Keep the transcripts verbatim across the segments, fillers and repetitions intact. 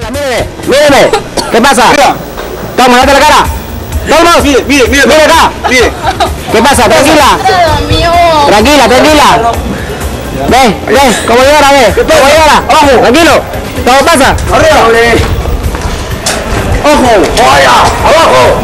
Míreme, míreme. ¿Qué pasa? Toma, date la cara. Vamos. Mire, mire, mire. Mire acá. Mire. ¿Qué pasa? Tranquila. Tranquila, tranquila. Ve, ve, como llora, ve. Como llora. Ojo, tranquilo. ¿Todo pasa? Arriba. Ojo. Allá. Abajo.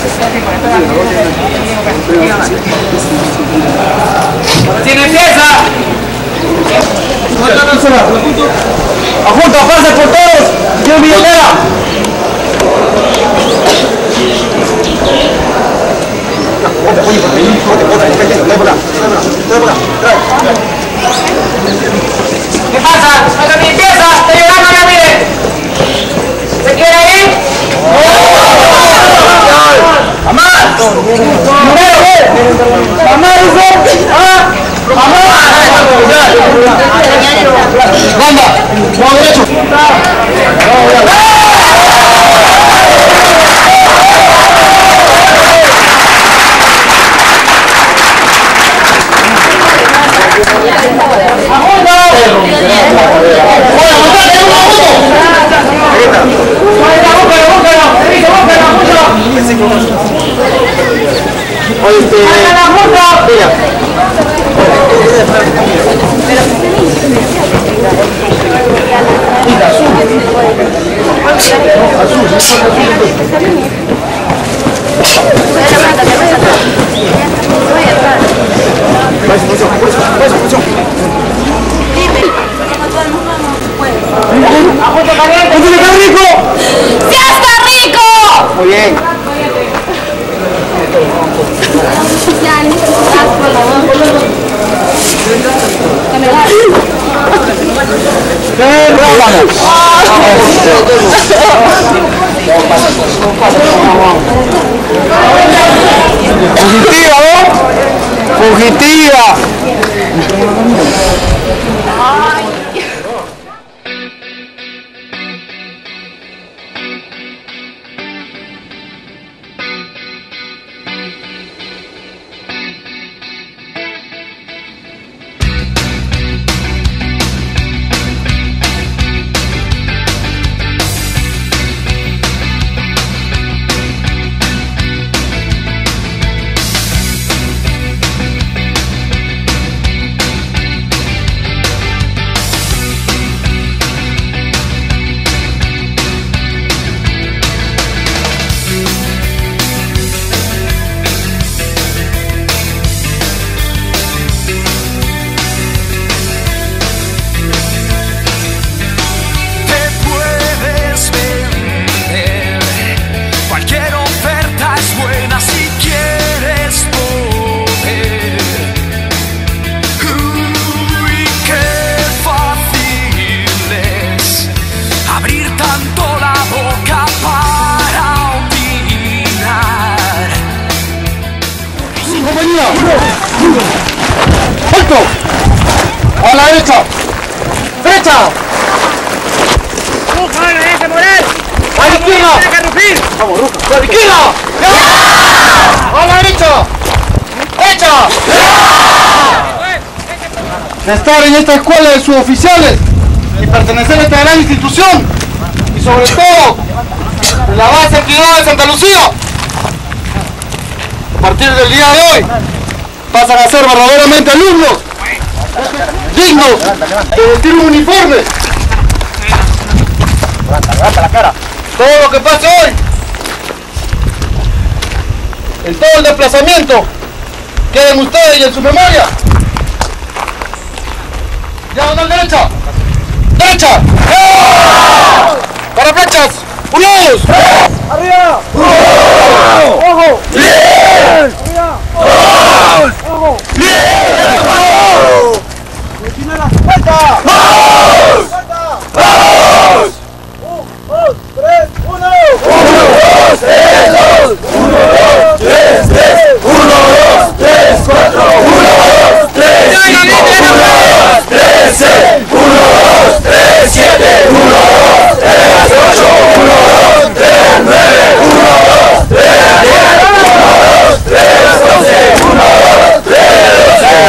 ¡Sin empieza! ¡Apunta, pasa por todos! ¡Yo billetera! ¿Qué pasa? ¡Hasta mi empieza! ¡Está llorando, ya mire! ¿Se quiere ir? ¡Mamá! ¡Mamá dice! ¡Ah! ¡Mamá! ¡Banda! ¡Vamos derecho! ¡Ya está rico! Muy bien. Fugitiva, ¿no? Fugitiva. ¡Alto! ¡A la derecha! ¡Derecha! ¡Ruja, ese Morel! ¡A la izquierda! ¡Vamos, Ruja! ¡A la izquierda! ¡A la derecha! ¡Derecha! De estar en esta escuela de suboficiales y pertenecer a esta gran institución y sobre todo en la base privada de Santa Lucía, a partir del día de hoy pasan a ser verdaderamente alumnos dignos de vestir un uniforme. Todo lo que pase hoy, en todo el desplazamiento, queden ustedes y en su memoria. Diagonal derecha, derecha, para flechas, unidos, arriba, ojo, bien, ojo, bien, vuelta, vamos, vamos, uno, dos, tres, uno, uno, dos, tres, dos, uno, dos, tres, tres, uno, dos, tres, cuatro, uno, dos, tres, cinco, uno, dos, tres, seis, uno, dos, tres, siete, uno, dos, tres, ocho, uno, dos, tres, nueve, uno, dos, tres, diez, uno, dos, tres, doce, uno, dos, tres, doce.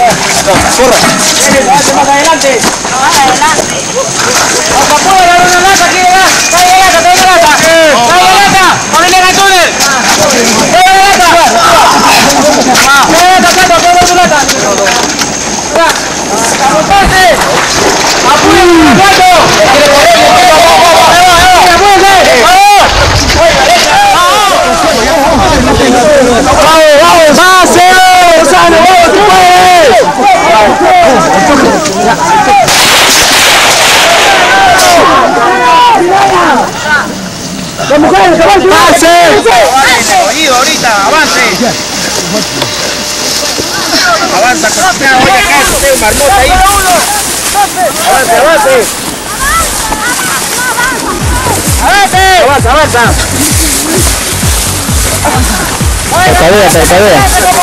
Corra. Más adelante. Más adelante. Papá, ¿puedo dar una lata aquí de gas? ¡Trae lata, trae lata! ¡Trae lata! ¡Ponle en el túnel! ¡Trae lata! ¡Trae lata, Tato! ¡Ponle tu lata! ¡Apúrate! ¡Apúrate, Tato! ¡Vamos, vamos! ¡Pase! ¡Rosano, vamos, tú puedes! ¡Las mujeres, avance! ¡Pase! Oído, ahorita, avance. Avanza, oye, acá está el marmota ahí. ¡Avance, avance! ¡Avance! ¡Avanza, avanza! ¡Cercadea, cercadea!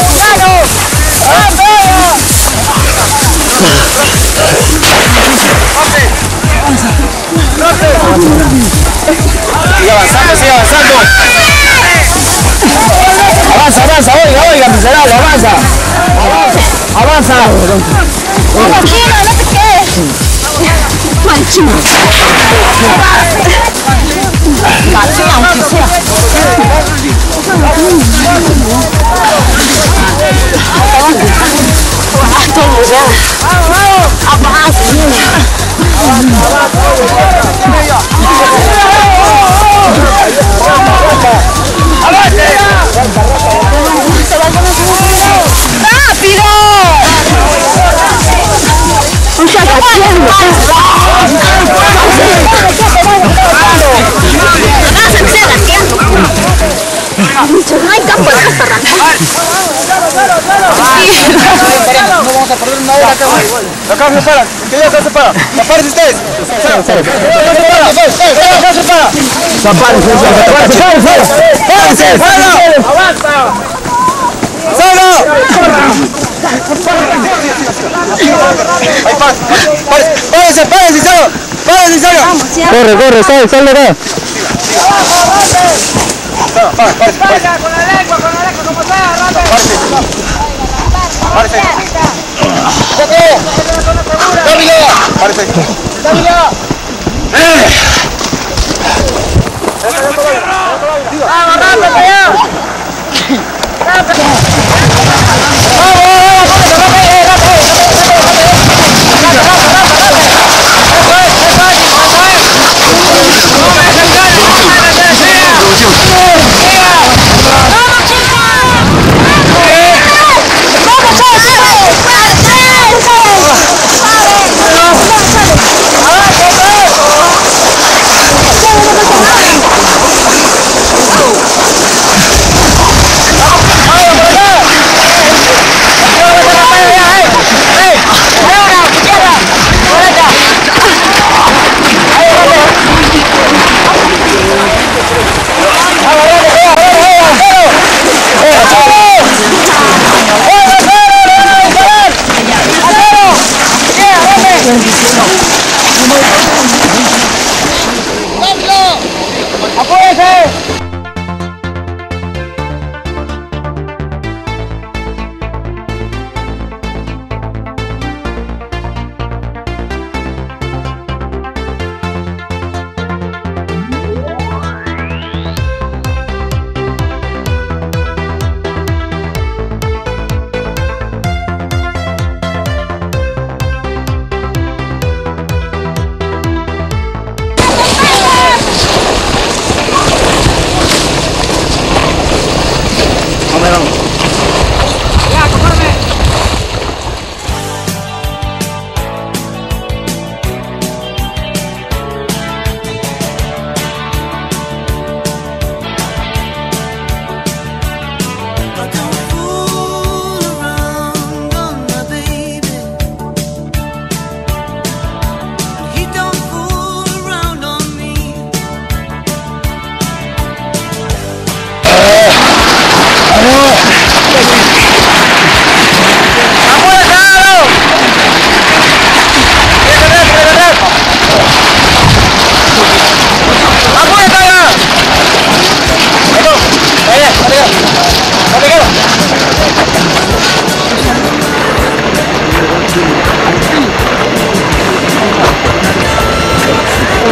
Sigue avanzando, sigue avanzando. Avanza, avanza, oiga, oiga, miserable, avanza. Avanza. Tranquilo, no te quedes. Tranquilo. Tranquilo, aunque sea. ¡Rápido! No hay campo de arrancar. No vamos a perder una hora acá. Acá se para, que ya se para. Zapárense ustedes. Zapárense, zapárense. ¡Avanza! ¡Solo! Ahí pasa. Párense, párense, solo. Párense, solo. Corre, corre, sal, sal de acá. ¡Carga con la lengua, con la lengua, como sea, rápido! Párese. Párese. ¡Vamos, rápido, allá!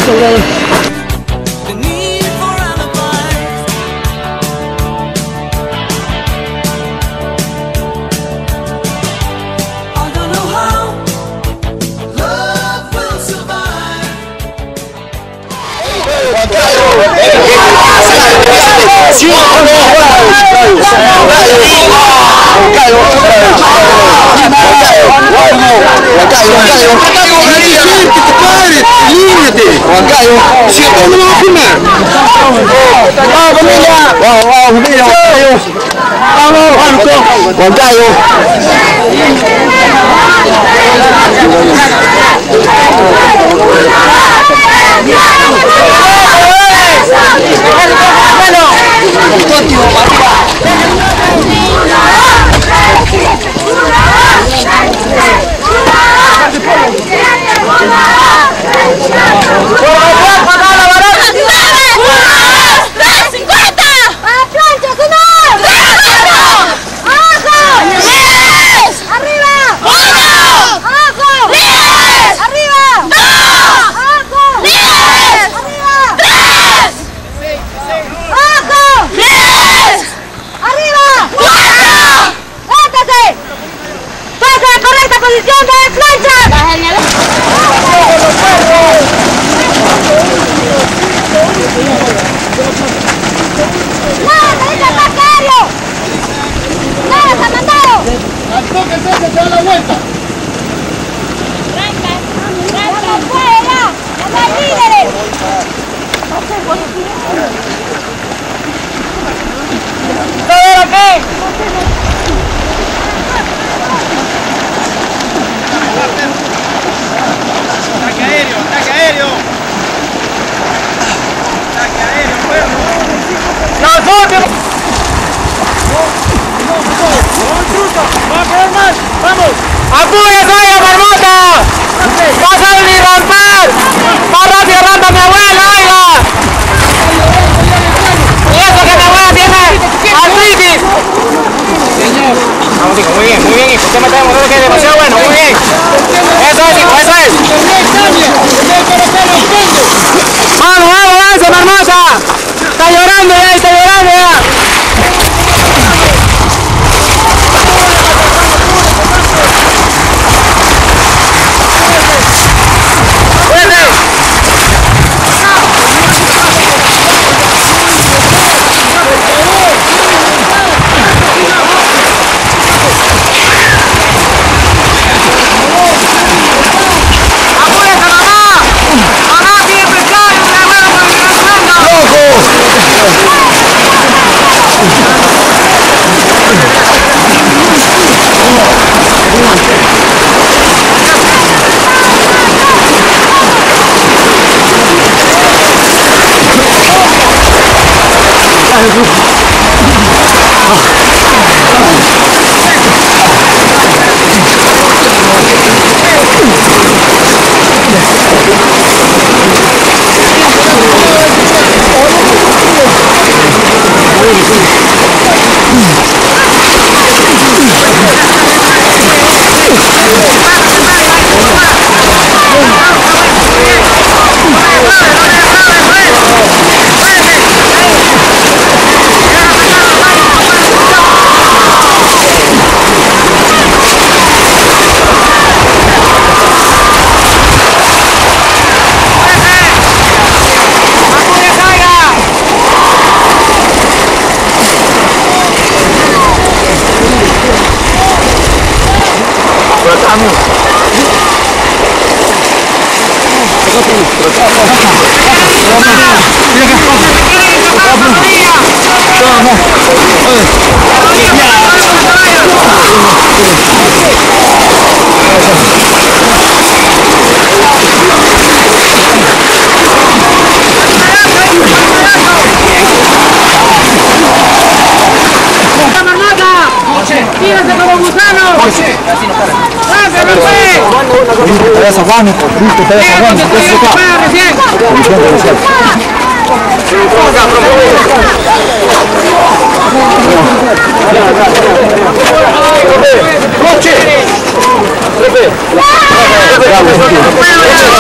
Coche!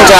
cancha.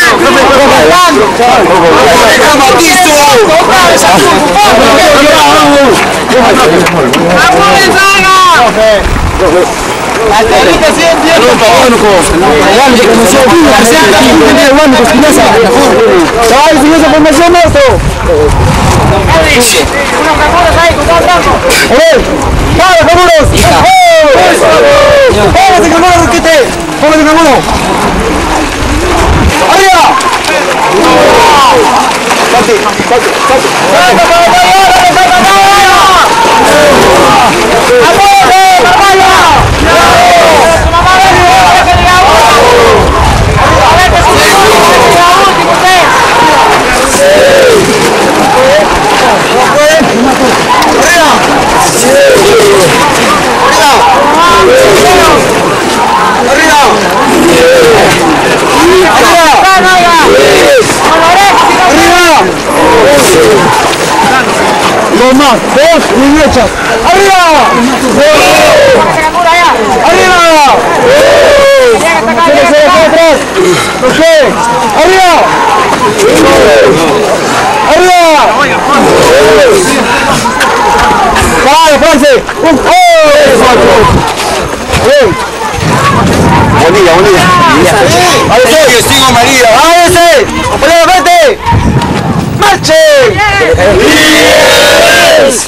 Dos más, dos y derechas. ¡Arriba! ¡Arriba! ¡Se le se le atrás! ¡No sé! ¡Arriba! ¡Arriba! ¡Para, France! ¡Un! ¡Oh! Bonilla, bonilla. ¡A ese! ¡Sigo María! ¡A ese! ¡Compañero, vete! ¡Marche! ¡Yes!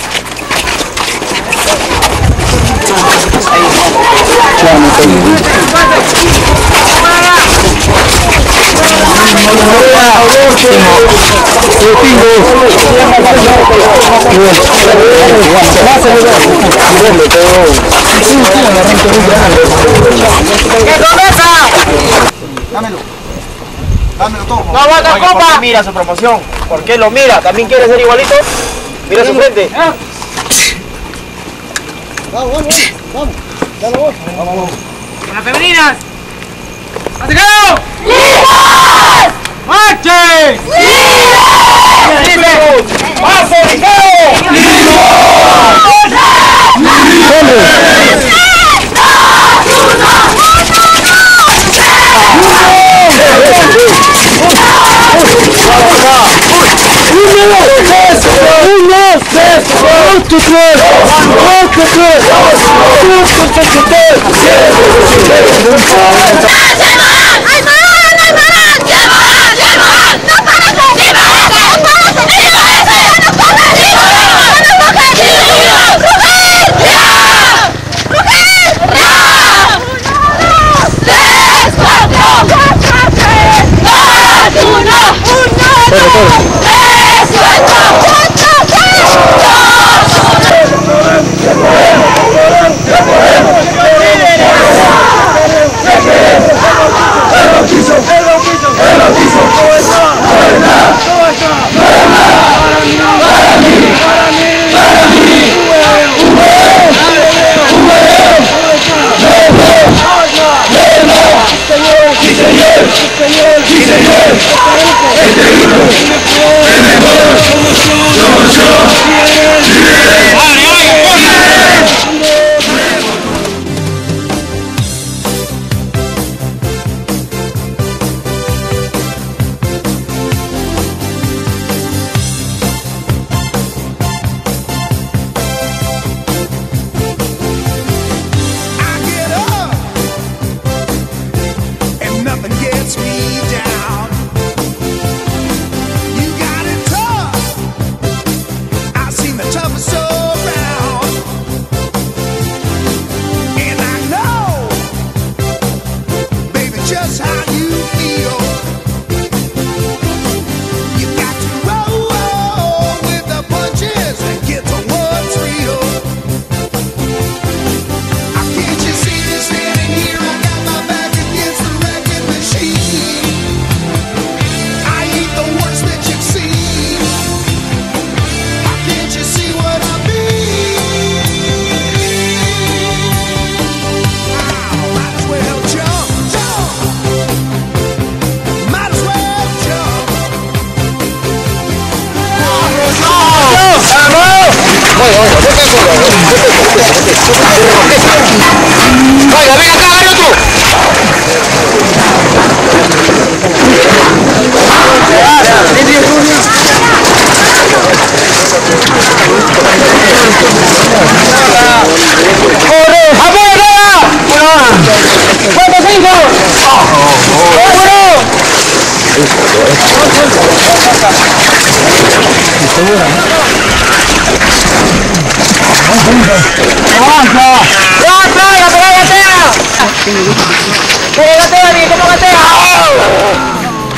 ¡Que comienza! Dámelo. Dámelo todo. ¡No aguanta copa! Mira su promoción. ¿Por qué lo mira? ¿También quiere ser igualito? Mira su frente. Vamos, vamos, vamos. Ya lo voy. Vamos, vamos. ¡Con las femeninas! ¡Atacado! ¡Libres! ¡Marche! ¡Libres! ¡Libres! ¡Paso, ligero! Venga, venga acá, hay otro. ¡Avanza! ¡Ya, traiga, pero gatea! ¡Pero gatea, bien, cómo gatea!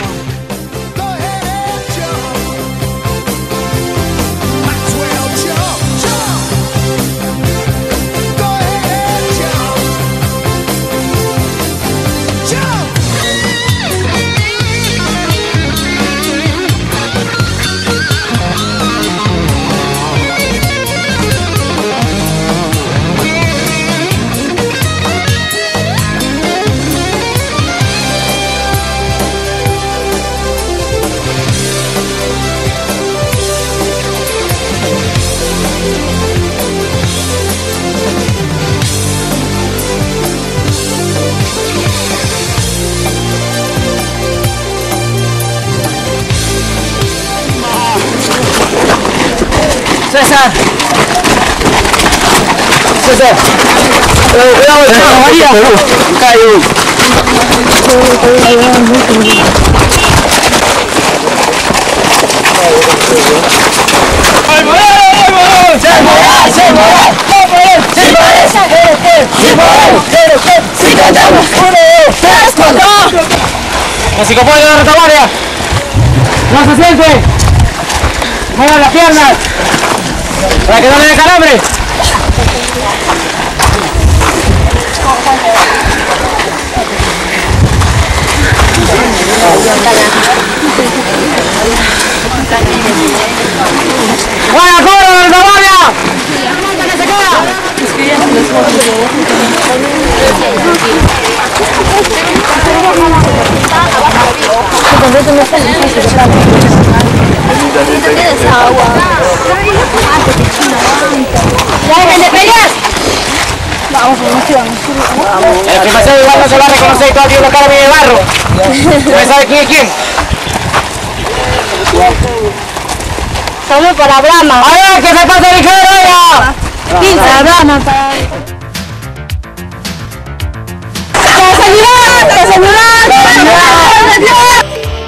César. César. Eh, cuidado, cuidado, María. Cayó. ¡Ay, moral! ¡Ay, moral! ¡Se moral! ¡Se moral! ¡Se moral! ¡Se moral! ¡Se moral! ¡Se cantamos! ¡Uno, dos, tres, cuatro! Así que puede la retaguardia. ¡No se siente! ¡Muevan las piernas! ¡Para que no le dé calambre! ¡Buena coro, de Retaguardia! ¡Ya dejen de pelear! Vamos, vamos, El que paseo igual no se va a reconocer y todo tiene la cara bien de barro. ¿Usted sabe quién es quién? Salud para Brahma. ¡A ver, que se pase ligero ya! Para Brahma, para... ¡Desayunar! ¡Desayunar! ¡Desayunar!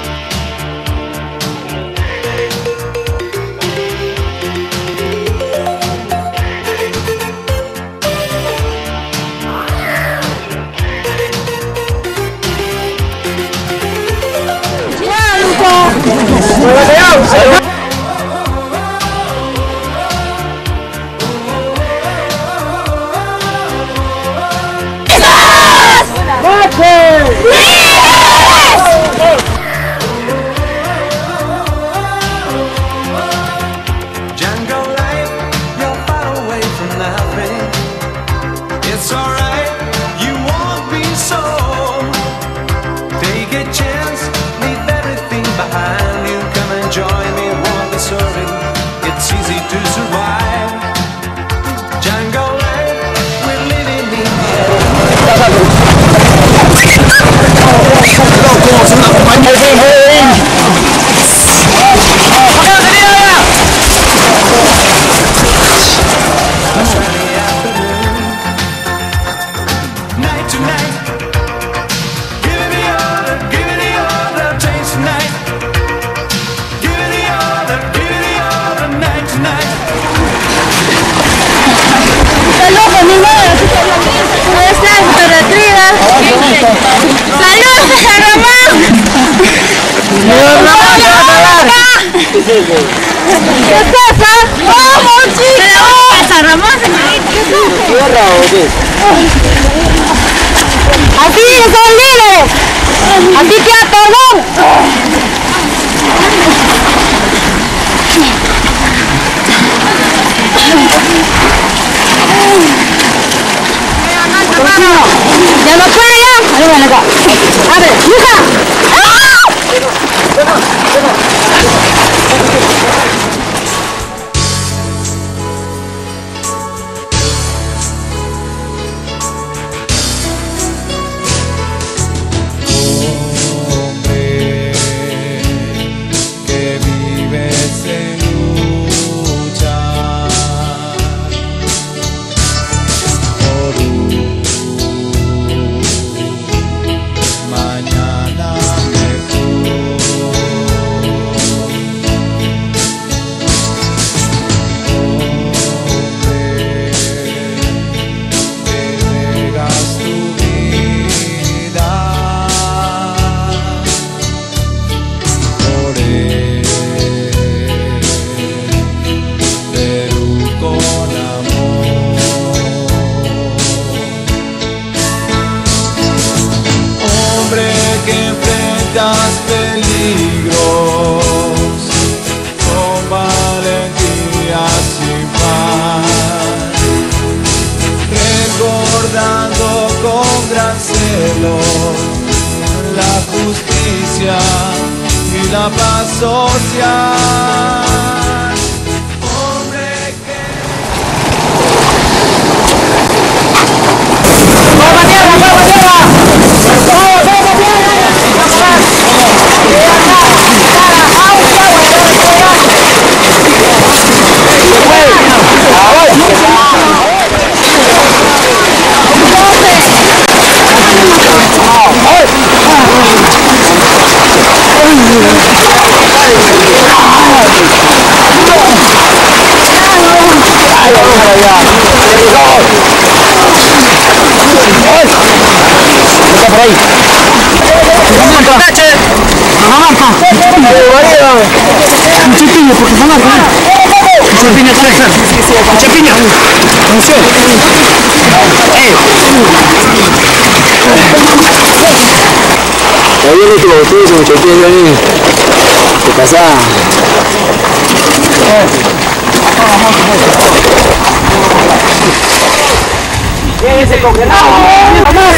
¿Qué pasa? ¡Vamos, chicos! ¿Qué pasa, Ramón? ¿Qué así son líderes. Así que a perdón. Ya no puede ya. Ahí ven acá. A ver, hija. Mañana enfrentas peligros con valentía sin par, recordando con gran celo la justicia y la paz social. Hombre que... ¡Toma tierra, toma tierra! ¡Toma, toma tierra! Oye, que lo tuyo, mucho tiempo ahí. ¿Qué pasa? ¡Quédese congelado! ¡Vamos!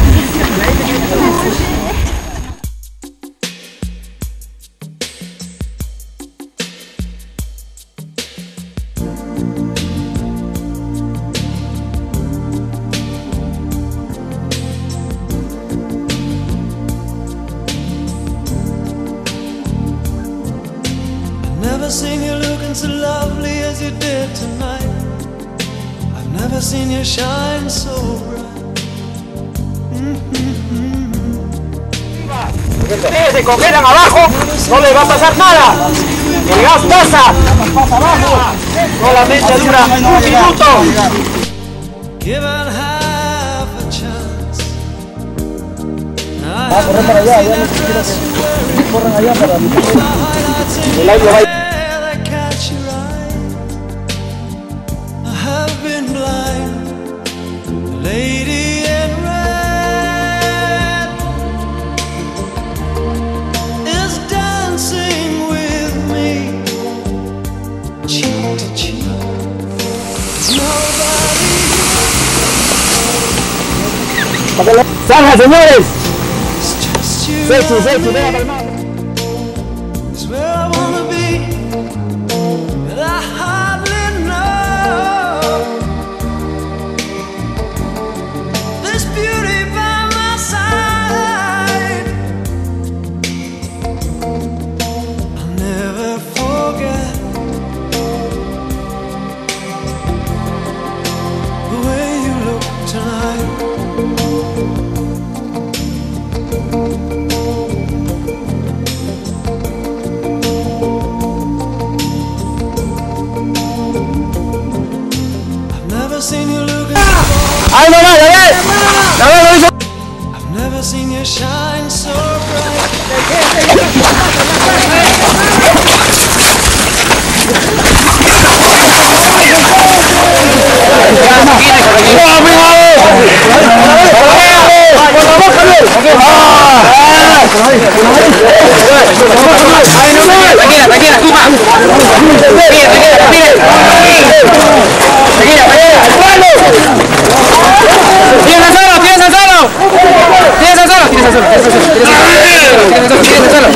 Never seen you looking so lovely as you did tonight. I've never seen you shine so bright. Ustedes se congelan abajo, no les va a pasar nada. El gas pasa. Solamente dura un minuto. Given half a chance. Ah, corren para allá, ya corren allá para el aire va. I have been blind, lady in red is dancing with me, cheek to cheek. Nobody. ¡Salga, señores! It's just you. ¡Sexy, sexy! ¡Venga, palmado! It's where I wanna be, but I hardly know. This beauty by my side, I'll never forget the way you look tonight. Seen you looking ¡Ahí no, no, ya ves! ¡Ya ves, lo hizo! I've never seen you shine so bright. Tranquila, tranquila, Cuba. Tranquila, tranquila, tranquila. Tranquila, tranquila. ¡Tienes solo, tienes solo! ¡Tienes solo, tienes solo, tienes solo! ¡Tienes solo!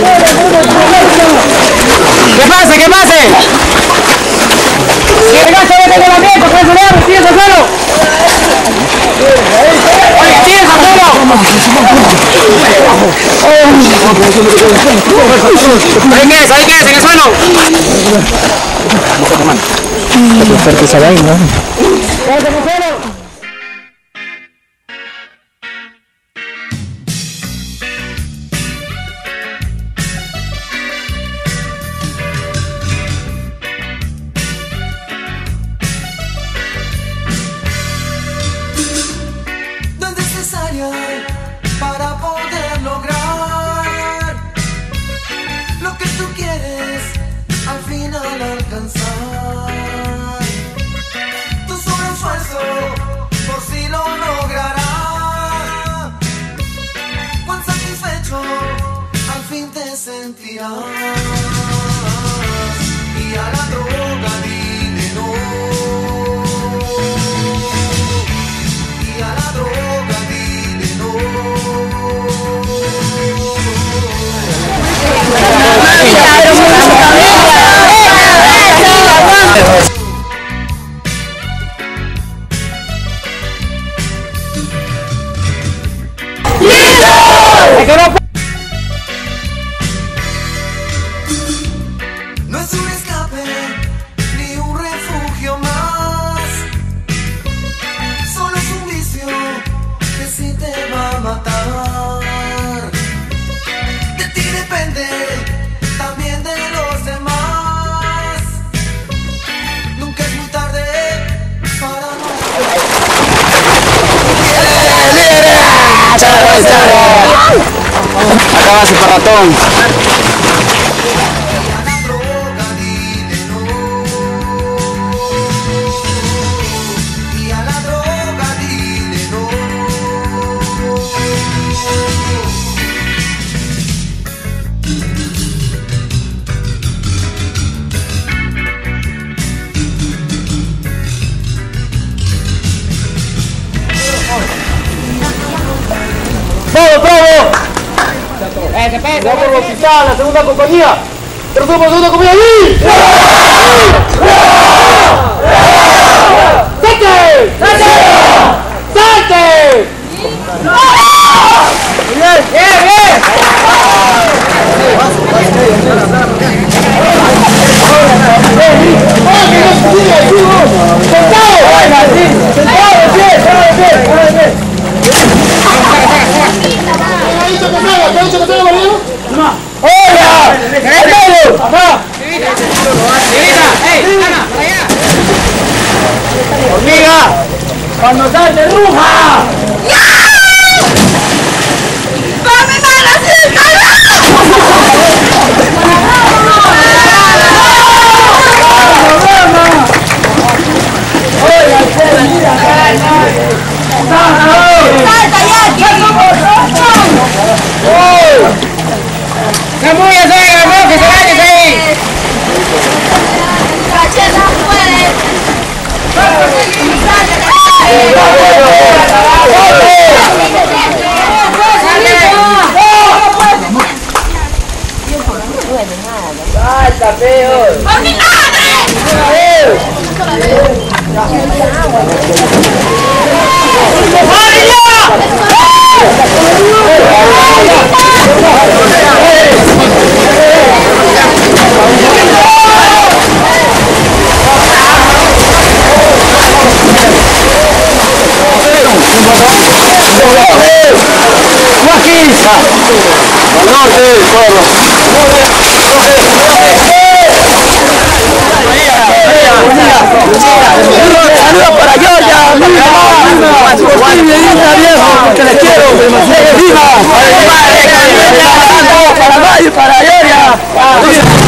¡Que pase, que pase! ¡Que regaste, vete con la mierda, con el celular! ¡Tienes solo! ¡Oye, tienes solo! Ahí quedes, ahí quedes, en el suelo. Qué fuerte esa vaina, ¿no? ¡Quédate en el suelo! No es necesario para poder lograr lo que tú quieres al final alcanzar. Tu sobreesfuerzo sentirás. Y a la droga dile no. Y a la droga dile no. No es un escape ni un refugio más, solo es un vicio que sí te va a matar. De ti depende, también de los demás. Nunca es muy tarde para Acá va su ratón. ¡Bravo, bravo! ¡La por hospital, la segunda compañía! ¡Pero somos segunda compañía allí! ¡Salte! ¡Salte! ¡Salte! ¡Bien, bien, bien! ¡Hola! ¡Hermano! ¡Ajá! ¡Hormiga! ¡Cuando salte, ruja! ¡No muy a hacer, no, que se vaya ahí! ¡Cacheta puede! ¡Salta, feo! ¡Saludos para Georgia! ¡Que les quiero! ¡Viva! ¡Para Mayo, para Georgia!